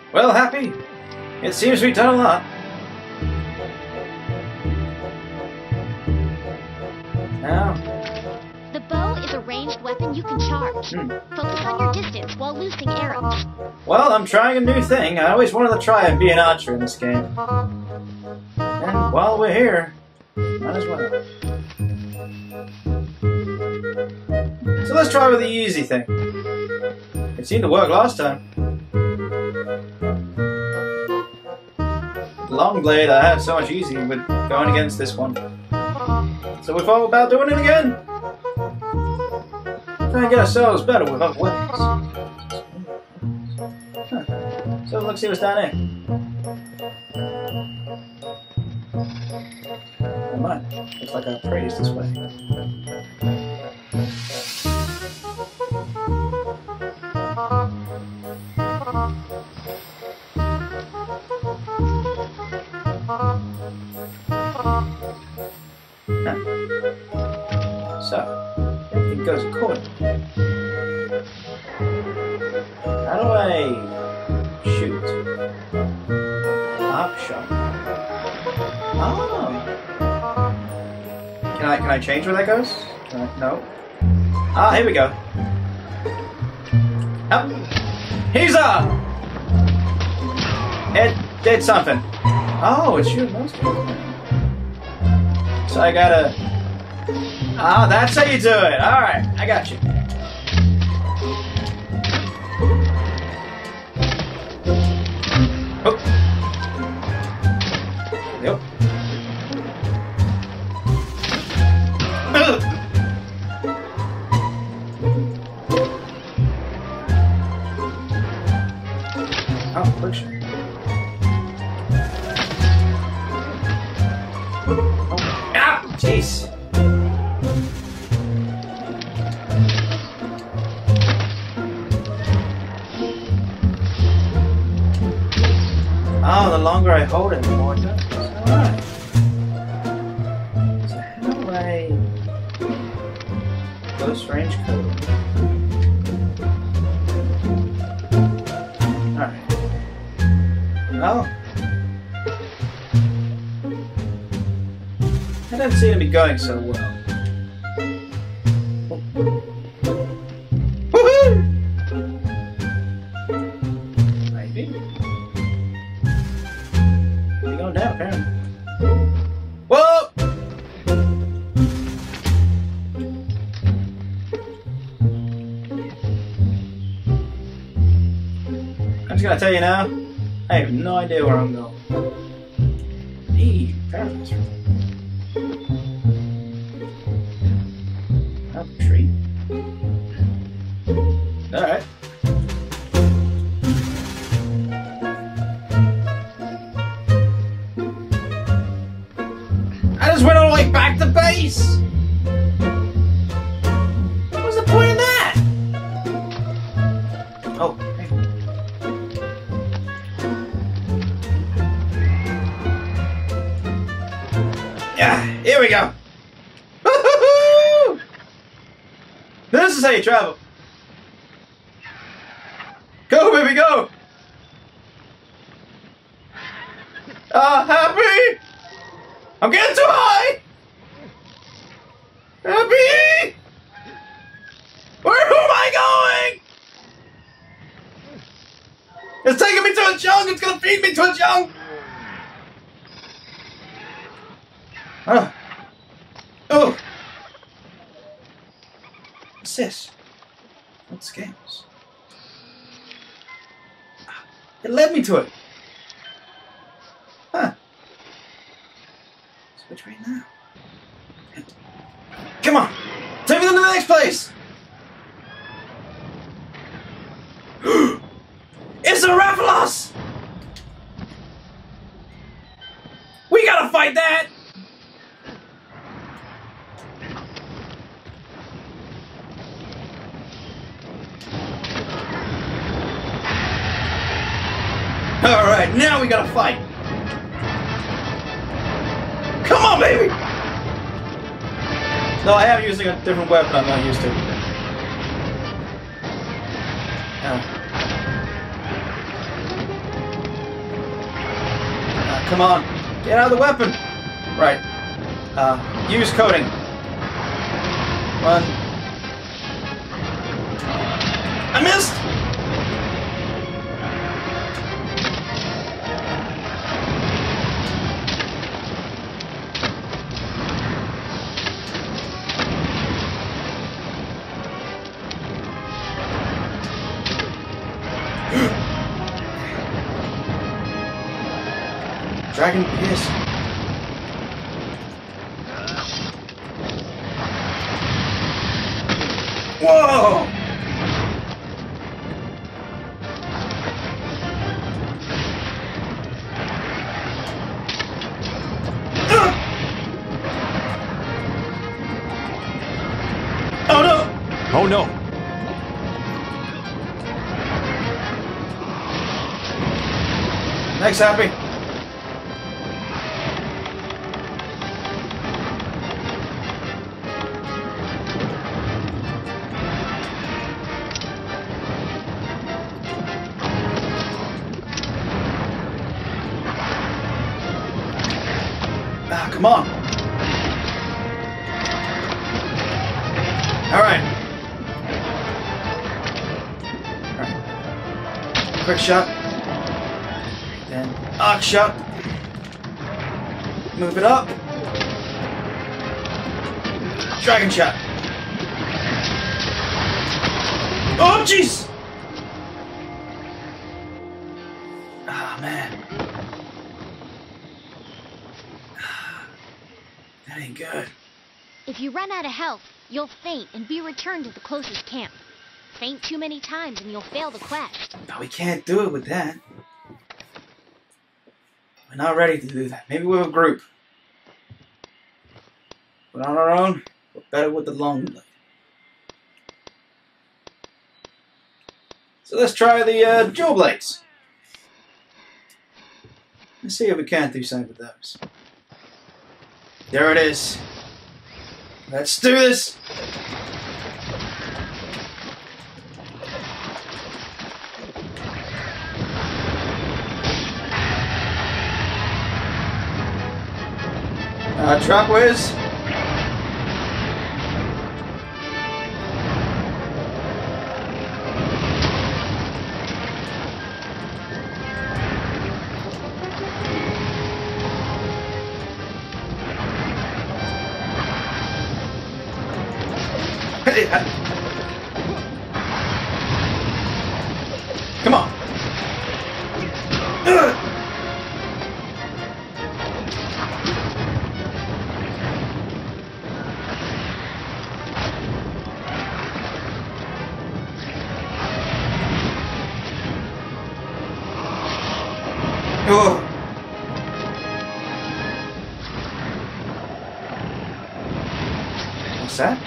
Well, Happy, it seems we've done a lot. Now... The bow is a ranged weapon you can charge. Focus on your distance while loosing arrows. Well, I'm trying a new thing. I always wanted to try and be an archer in this game. And while we're here, might as well. So let's try with the easy thing. It seemed to work last time. Long blade, I had so much easy with going against this one. So we thought about doing it again. Try and get ourselves better with other weapons. Huh. So let's see what's down here. Never mind. Looks like I praised this way. So, everything goes accordingly. How do I shoot? Arc shot. Oh. Can I change where that goes? No. Ah, here we go. Up. He's up. It did something. Oh, it's shooting those guys. So I gotta... Ah, that's how you do it. Alright, I got you. Oh. Yep. Oh, quick shot. Oh. Ah, jeez. Oh, the longer I hold it, the more it does. Alright. So how do I... Close range code. Alright. Well... That doesn't seem to be going so well. Woohoo! Maybe. Going down, apparently. Whoa! I'm just gonna tell you now, I have no idea where I'm going. Eee, apparently. Up a tree. Alright. I just went all the way back to base! What was the point of that? Oh, hey. Yeah, here we go! Woo-hoo-hoo! This is how you travel. Go, baby, go! Happy! I'm getting too high! Happy! Who am I going? It's taking me to a junk! It's gonna feed me to a junk! Oh! What's this? What scales? It led me to it! Huh. Which way now? Come on! Take me to the next place! It's a Rathalos! We gotta fight that! Alright, now we gotta fight! Come on, baby! No, I am using a different weapon I'm not used to. come on. Get out of the weapon. Right. Use coding. Run. I missed! Dragon Piss. Whoa! Oh no! Oh no! Thanks, Happy. Ah, come on. All right. All right. Quick shot. Then arc shot. Move it up. Dragon shot. Oh, jeez. Ah, man. That ain't good. If you run out of health, you'll faint and be returned to the closest camp. Faint too many times and you'll fail the quest. No, we can't do it with that. We're not ready to do that. Maybe with a group. But on our own, we're better with the long blade. So let's try the dual blades. Let's see if we can't do something with those. There it is. Let's do this. Drop whiz. Come on. Oh. What's that?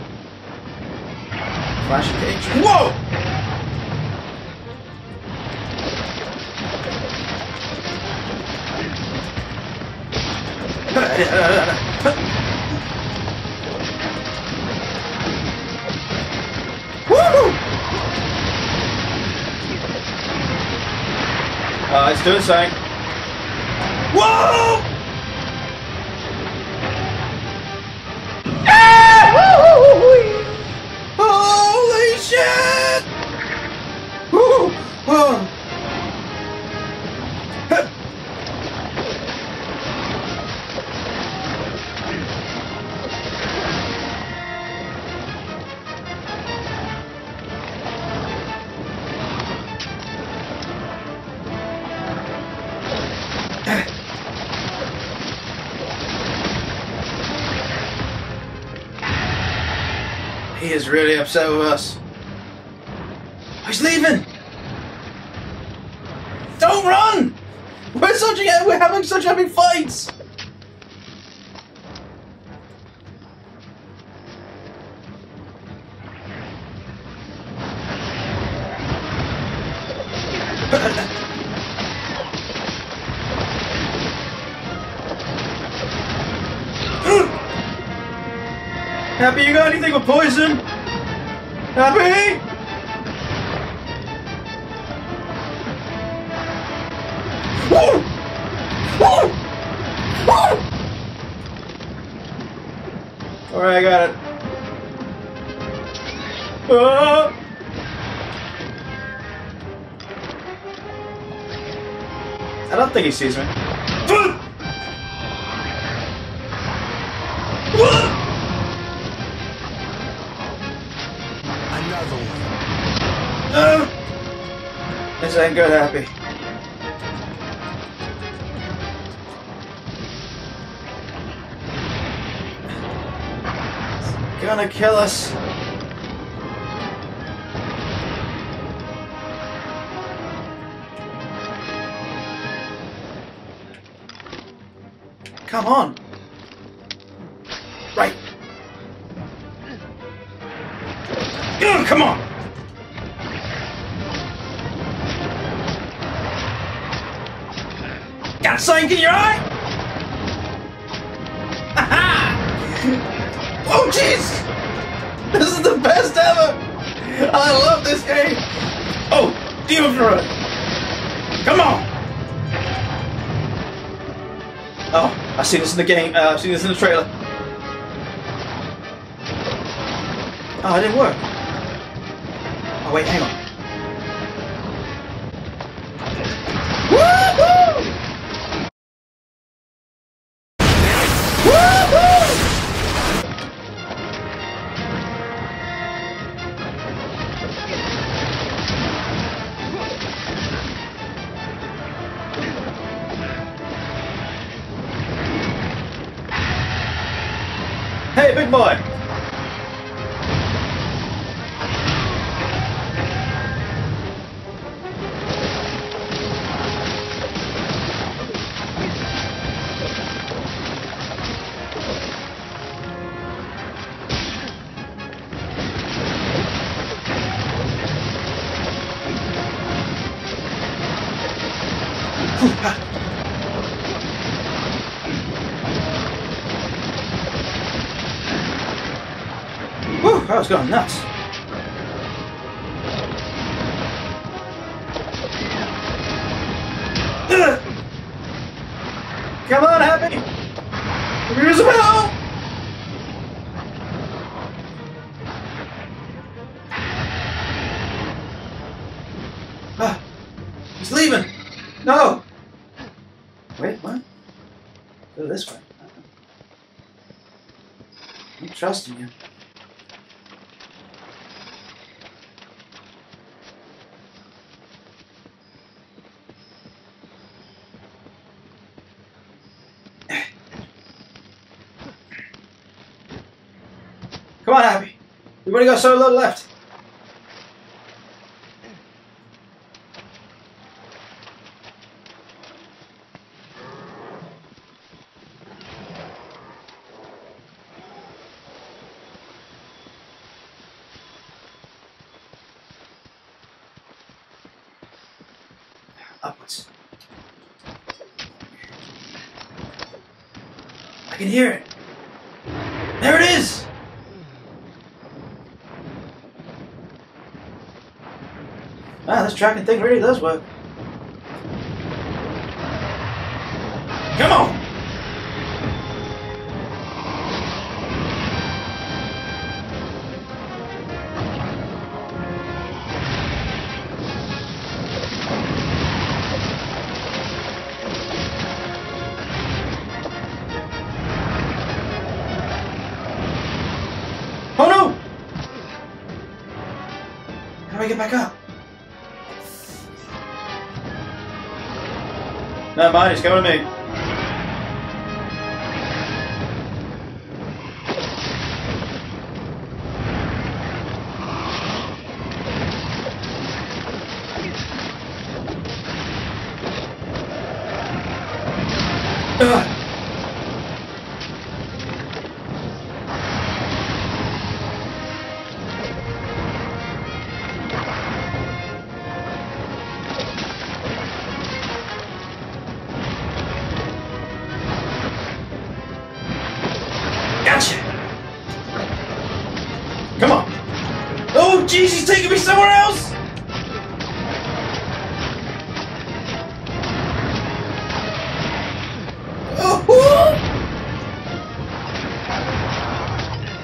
Flash cage. Whoa! Woo! Let's do it, Sang. Whoa! Holy shit! Woo! Whoa! He is really upset with us. He's leaving! Don't run! We're having such epic fights! Happy, you got anything with poison? Happy? Woo! Woo! Alright, I got it. Oh! I don't think he sees me. Another one. This ain't good, Happy. It's gonna kill us. Come on. Right. Come on. Got something in your eye? Oh, jeez! This is the best ever! I love this game! Oh, Demon Fruit! Come on! Oh, I've seen this in the game. I've seen this in the trailer. Oh, it didn't work. Oh, wait, hang on. Woohoo! Woohoo! Hey, big boy! Whew, I was going nuts. Ugh. Come on, Happy! Here's some help! Ah, he's leaving! No! Wait, what? Go this way. I'm trusting you. Come on, Happy. We've only got so little left. Upwards. I can hear it. There it is! Ah, this tracking thing really does work. Come on! Oh no! How do I get back up? Never mind, it's coming to me. Gotcha! Come on! Oh, jeez, he's taking me somewhere else! Oh,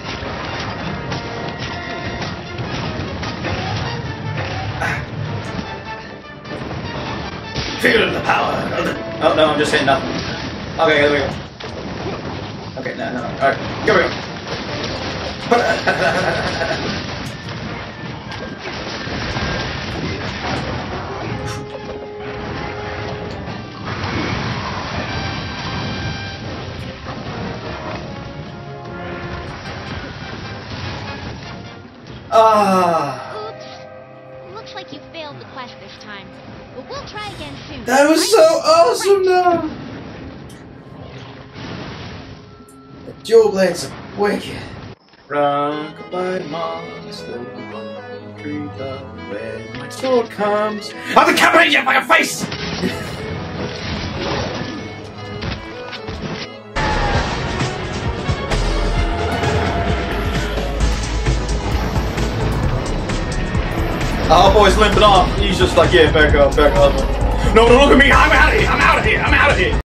Feel the power. Oh no, I'm just hitting nothing. Okay, there we go. Okay, no. Alright, here we go. Oops. Looks like you failed the quest this time. But we'll try again soon. That was so awesome though! The dual blades are wicked. Rock by monster, creeper, where my sword comes. I'm decapitating your fucking face! Our boy's limping off. He's just like, yeah, back up. No, don't look at me. I'm out of here.